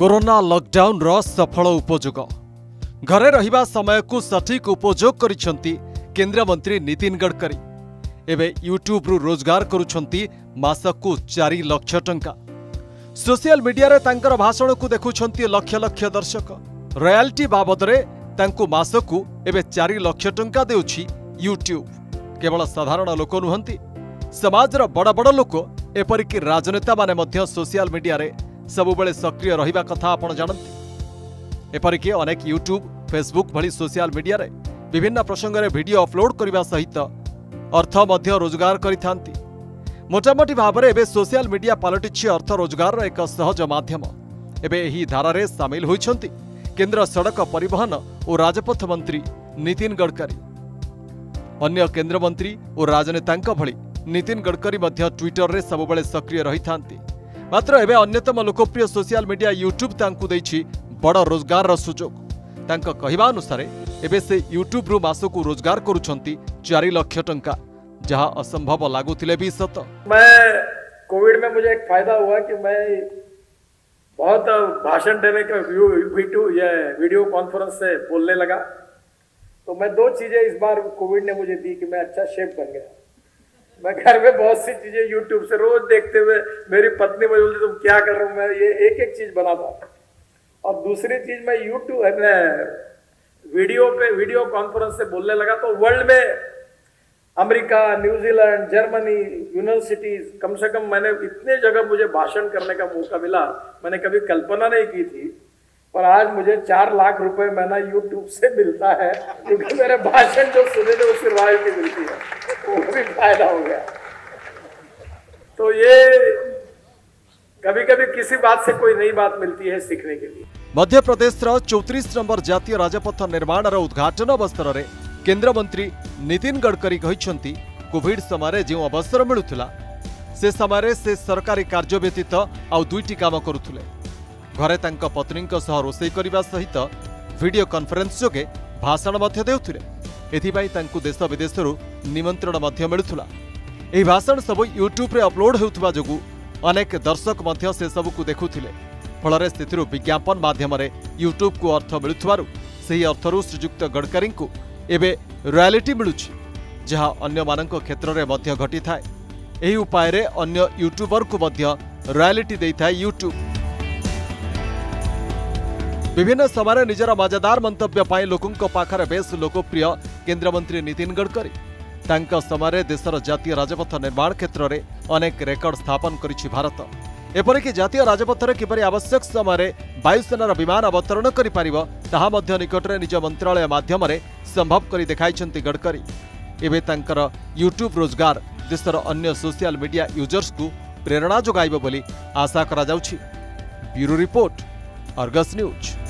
Corona lockdown रो सफल उपयोग घरे रहिबा समय को सठिक उपयोग करिसेंती केंद्र मंत्री नितिन गडकरी। एबे यूट्यूब रु रोजगार करुछंती मासकु 4 लाख टंका। सोशल मीडिया रे तांकर भाषण को देखुछंती लक्ष लक्ष दर्शक। रॉयल्टी बाबद रे तांकु मासकु एबे 4 लाख टंका देउछि यूट्यूब। केवल साधारण लोक नुहंती, समाजर बड़ बड़ लोक एपरिक राजनेता माने मध्य सोशल मीडिया रे सबुबले सक्रिय रहिबा कथा आपण जानती। एपरिक अनेक यूट्यूब फेसबुक भली सोशल मीडिया रे विभिन्न प्रसंग रे वीडियो अपलोड करने सहित अर्थ मध्य रोजगार करिथांती। मोटामोटी भाव में एबे सोशल मीडिया पलटिछि अर्थ रोजगार एक सहज माध्यम। एबे एही धारा रे शामिल होइछंती केंद्र सड़क परिवहन और राजपथ मंत्री नितिन गडकरी। अन्य केंद्र मंत्री और राजनेतांक भली नितिन गडकरी मध्य ट्विटर रे सबुबले सक्रिय रहिथांती। मात्र एबे अन्यतम लोकप्रिय सोशल मीडिया यूट्यूब तांकु दैछि बड़ रोजगार रो सुजोग। तांका कहिबा अनुसार एबे से यूट्यूब रु मासकु रोजगार करुछंती 4 लाख टंका, जहां असंभव लागुतिले भी सत। मैं कोविड में मुझे एक फायदा हुआ कि मैं बहुत भाषण देने का वीडियो कॉन्फ्रेंस से बोलने लगा। तो मैं 2 चीजें इस बार कोविड ने मुझे दी कि मैं अच्छा शेफ बन गया। मैं घर में बहुत सी चीजें यूट्यूब से रोज देखते हुए, मेरी पत्नी मुझे बोलती तुम क्या कर रहे हो, मैं ये एक चीज बनाता। और दूसरी चीज मैं यूट्यूब वीडियो कॉन्फ्रेंस से बोलने लगा तो वर्ल्ड में अमेरिका, न्यूजीलैंड, जर्मनी, यूनिवर्सिटीज, कम से कम मैंने इतने जगह मुझे भाषण करने का मौका मिला, मैंने कभी कल्पना नहीं की थी। और आज मुझे 4 लाख रुपए महीना यूट्यूब से मिलता है, क्योंकि मेरे भाषण जो सुने थे उसकी रॉयल्टी मिलती है, वो भी फायदा हो गया। तो ये कभी कभी किसी बात से कोई नई बात मिलती है सीखने के लिए। मध्य प्रदेश 34 नंबर जातीय राजपथ निर्माण उद्घाटन अवसर में केंद्र मंत्री नितिन गडकरी कहिसेंती कोविड समय जो अवसर मिलुथिला से समय से सरकारी कार्य व्यतीत आउ 2टी काम करुथुले। घरे तांका पत्नी सह रोषेई करने सहित वीडियो कॉन्फ्रेंस जोगे भाषण देउथिले। एथिपाई तांकु देश विदेशरू निमंत्रण मिलुथिला। एही भाषण सब यूट्यूब रे अपलोड हेउथबा जोगु अनेक दर्शक मध्य से सबकु देखुथिले। फलरे सेथिरु विज्ञापन माध्यम रे यूट्यूब को अर्थ मिलुथबारु सेही अर्थरु श्रीयुक्त गडकरी को एबे रॉयल्टी मिलुछि, जहां अन्य मानक क्षेत्र रे मध्य घटी थाए। एही उपाय रे अन्य यूट्यूबर को मध्य रॉयल्टी देइथाय यूट्यूब। विभिन्न समय निजर मजेदार मंतव्य पाई लोकों पाखरे बेस लोकप्रिय केंद्र मंत्री नितिन गडकरी तांका समय देशर जातीय राजपथ निर्माण क्षेत्र में अनेक रेकर्ड स्थापन करिछि भारत। एपरिक जातीय राजपथ में किपरि आवश्यक समय वायुसेनार विमान अवतरण करि पारिबो ताहा मध्य निकटरे निज मंत्रालय माध्यम संभव करि देखाइछन्ति गडकरी। एबे तांकर यूट्यूब रोजगार देशर अन्य सोशल मीडिया यूजर्स को प्रेरणा जोगाइबो बोली आशा करा जाउछि। Bureau report, Argus news.